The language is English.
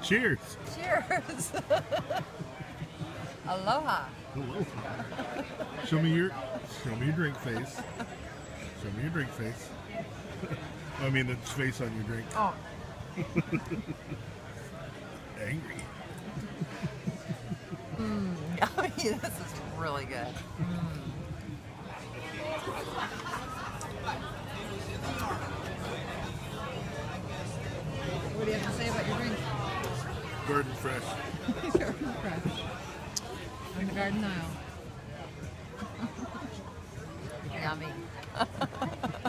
Cheers. Cheers. Aloha. Hello. Show me your drink face. Show me your drink face. I mean the face on your drink. Oh. Angry. Yummy. This is really good. What do you have to say about your drink? Garden fresh. Garden fresh. On the garden aisle. Yummy.